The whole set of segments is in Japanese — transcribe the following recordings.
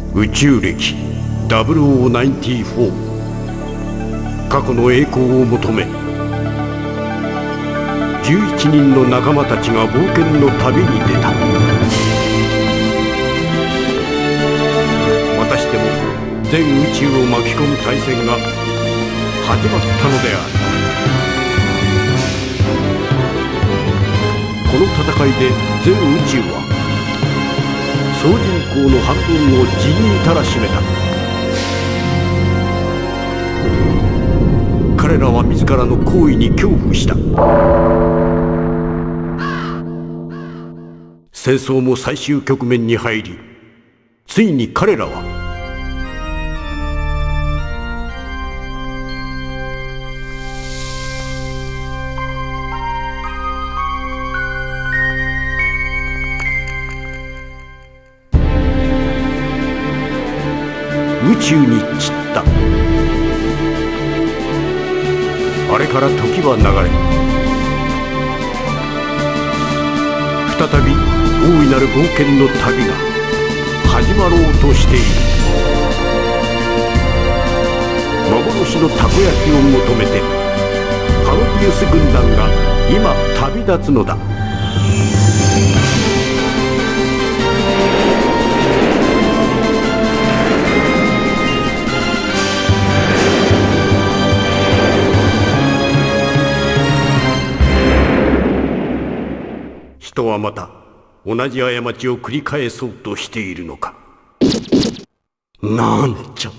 宇宙歴0094、過去の栄光を求め11人の仲間たちが冒険の旅に出た。またしても全宇宙を巻き込む大戦が始まったのである。この戦いで全宇宙は総人口の半分を地にたらしめた。彼らは自らの行為に恐怖した。戦争も最終局面に入り、ついに彼らは宇宙に散った。あれから時は流れ、再び大いなる冒険の旅が始まろうとしている。幻のたこ焼きを求めてパロディウス軍団が今旅立つのだ。人はまた同じ過ちを繰り返そうとしているのか。なんちゃって。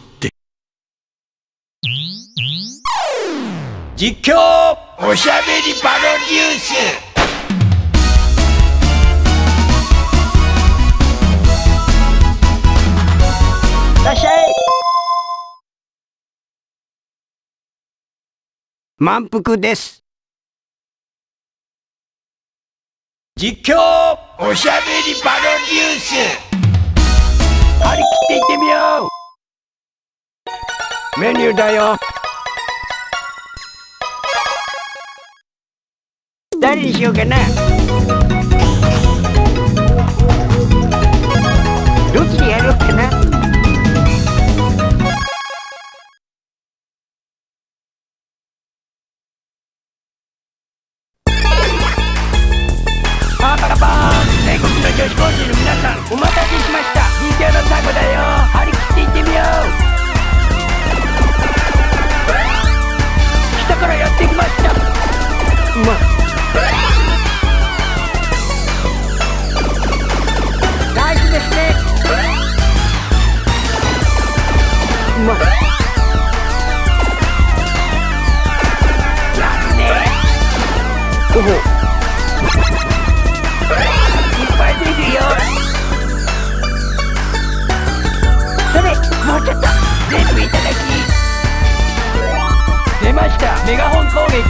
実況おしゃべりパロデュース。いらっしゃい。満腹です。実況おしゃべりパロデュース。張り切っていってみよう。メニューだよ。誰にしようかな。どっちでやろうかな。全国の女子高生の皆さん、お待たせしました。人形のタコだよ。張り切っていってみよう。下からやってきました。うまい。ナイスですね。うまい。やるね。おほ。いっぱい出るよ。それ、もうちょっと全部いただき。出ました、メガホン攻撃。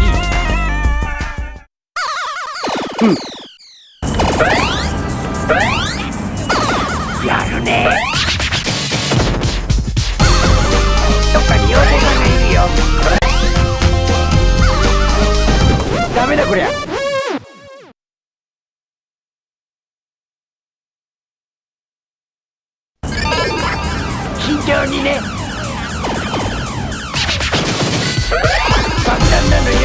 やるね。どっかに妖精さんがいるよ。ダメだこりゃ。慎重にね。爆弾なのよ。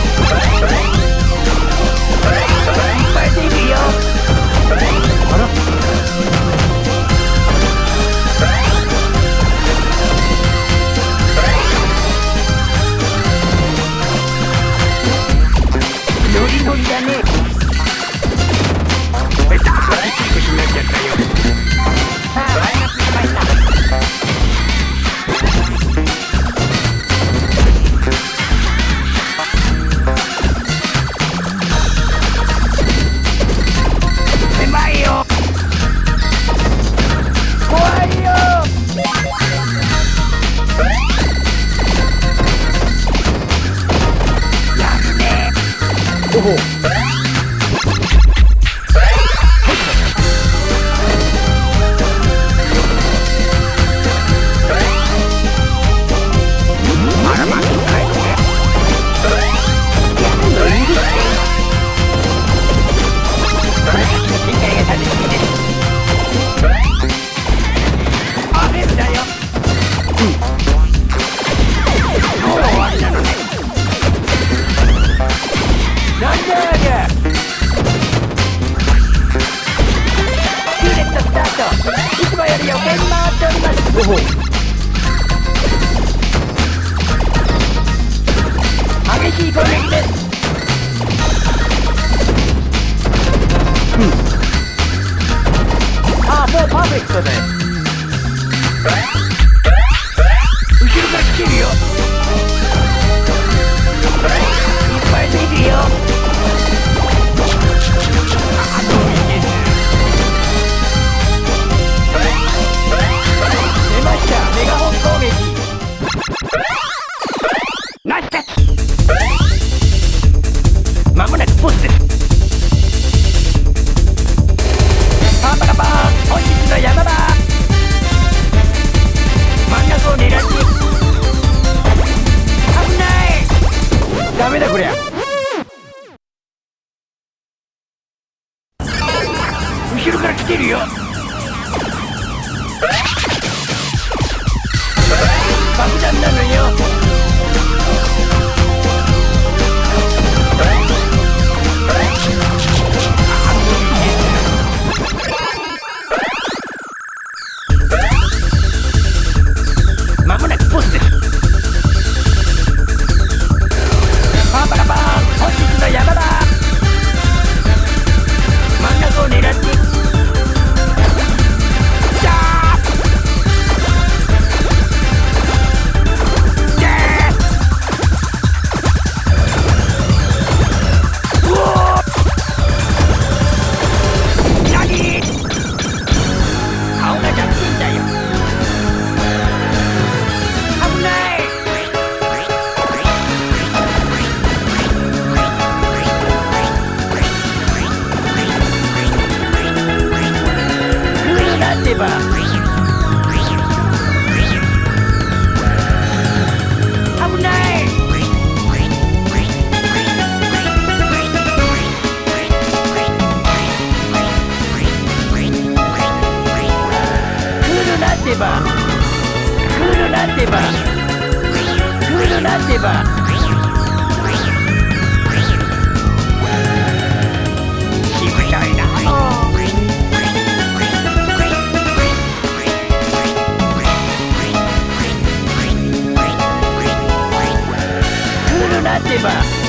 いっぱい出るよ。あら。ノリノリだね。えっと、少しになっちゃったよ。さあ、マイナスしました。狭いよ。怖いよ。やるね。おほ。あいつもより余計に回っております。 ほほう。 激しい攻撃です。 ああ、もうパーフェクトで。 後ろから来てるよ。いっぱい出るよ。出ました、メガホン攻撃。ナイスキャッチ。まもなくポスです。パーパラパー、本日の山場。真ん中を狙って。危ない。 ダメだこりゃ。 後ろから来てるよ。爆弾なのよ。まもなくポスです。パーパラパー、本日の山場。真ん中を狙って。危ない。クールなってば。クールなってば。クールなってば。しぶといな。なってば。